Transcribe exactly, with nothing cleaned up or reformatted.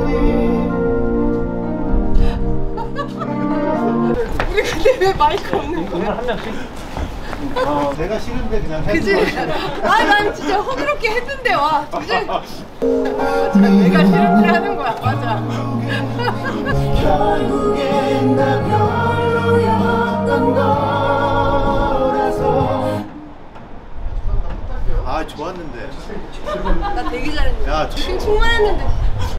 우리 근데 왜 마이크 없는 거야? 한 명씩. 어, 내가 싫은데 그냥 해. 그치? 아, 난 진짜 허그롭게 했는데 와. 도저히. 맞아, 내가 싫은데 하는 거야. 맞아. 결국엔 나